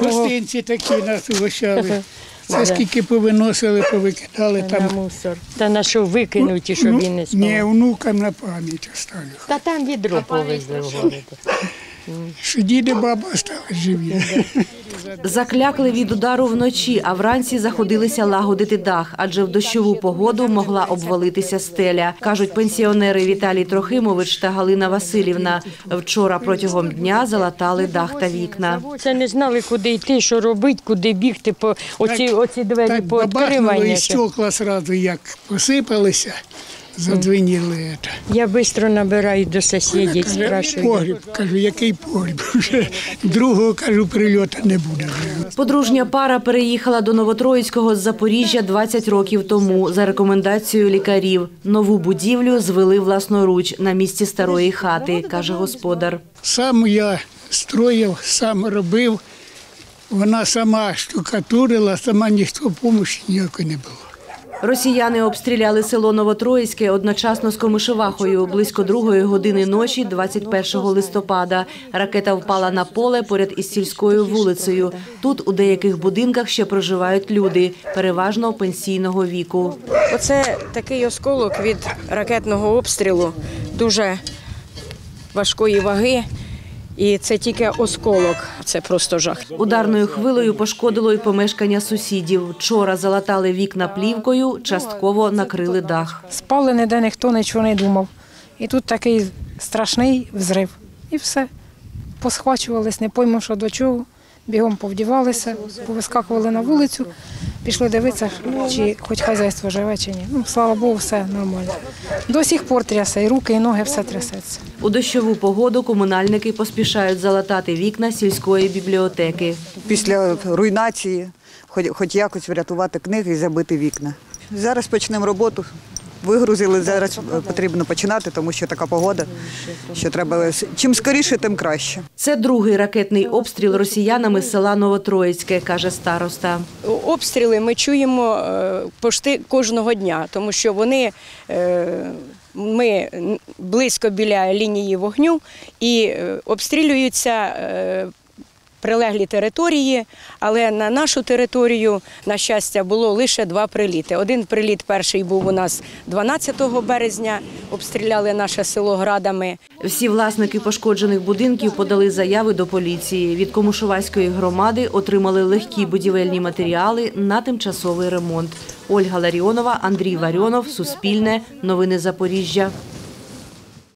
Гостинці такі нас угощали. Це скільки повиносили, повикидали там. На мусор. Та на що викинуті, щоб він не спав? Ні, внукам на пам'ять оставлю. Та там відро повезли в городі. Що діди, баба остались живі. Заклякли від удару вночі, а вранці заходилися лагодити дах, адже в дощову погоду могла обвалитися стеля, кажуть пенсіонери Віталій Трохимович та Галина Василівна. Вчора протягом дня залатали дах та вікна. Це не знали, куди йти, що робити, куди бігти, по оці двері Так бабахнуло пооткривання. і стекла одразу як посипалися, задзвеніли. Я швидко набираю до сусідів, спрашую. Погріб, кажу, який погріб? Вже другого, кажу, прильоту не буде. Подружня пара переїхала до Новотроїцького з Запоріжжя 20 років тому за рекомендацією лікарів. Нову будівлю звели власноруч на місці старої хати, каже господар. Сам я строїв, сам робив, вона сама штукатурила, сама ніхто допомоги ніякої не було. Росіяни обстріляли село Новотроїцьке одночасно з Комишевахою близько 2-ї години ночі 21 листопада. Ракета впала на поле поряд із сільською вулицею. Тут у деяких будинках ще проживають люди, переважно пенсійного віку. Оце такий осколок від ракетного обстрілу, дуже важкої ваги. І це тільки осколок, це просто жах. Ударною хвилею пошкодило й помешкання сусідів. Вчора залатали вікна плівкою, частково накрили дах. Спали, ніде ніхто нічого не думав. І тут такий страшний взрив. І все. Посхвачувались, не пойму, що до чого. Бігом повдівалися, повискакували на вулицю, пішли дивитися, чи хоч хазяйство живе, чи ні. Ну, слава Богу, все нормально. До сих пор трясе, і руки, і ноги, все трясеться. У дощову погоду комунальники поспішають залатати вікна сільської бібліотеки. Після руйнації хоч якось врятувати книги і забити вікна. Зараз почнемо роботу. Вигрузили, зараз потрібно починати, тому що така погода, що треба чим скоріше, тим краще. Це другий ракетний обстріл росіянами з села Новотроїцьке, каже староста. Обстріли ми чуємо почти кожного дня, тому що ми близько біля лінії вогню і обстрілюються прилеглі території, але на нашу територію, на щастя, було лише 2 приліти. Один приліт перший був у нас 12 березня, обстріляли наше село градами. Всі власники пошкоджених будинків подали заяви до поліції. Від Комишеваської громади отримали легкі будівельні матеріали на тимчасовий ремонт. Ольга Ларіонова, Андрій Варіонов, Суспільне, Новини Запоріжжя.